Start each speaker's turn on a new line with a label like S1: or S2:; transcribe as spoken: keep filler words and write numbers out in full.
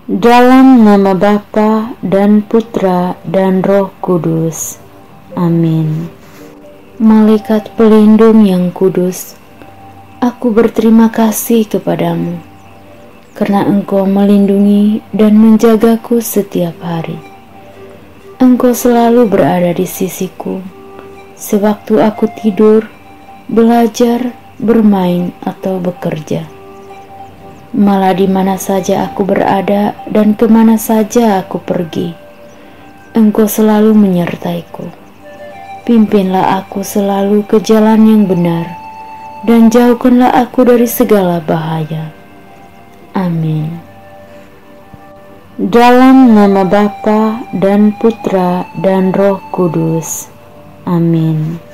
S1: Dalam nama Bapa dan Putra dan Roh Kudus. Amin. Malaikat pelindung yang kudus, aku berterima kasih kepadamu, karena Engkau melindungi dan menjagaku setiap hari. Engkau selalu berada di sisiku, sewaktu aku tidur, belajar, bermain, atau bekerja. Malah di mana saja aku berada dan kemana saja aku pergi, Engkau selalu menyertaiku. Pimpinlah aku selalu ke jalan yang benar, dan jauhkanlah aku dari segala bahaya. Amin. Dalam nama Bapa dan Putra dan Roh Kudus. Amin.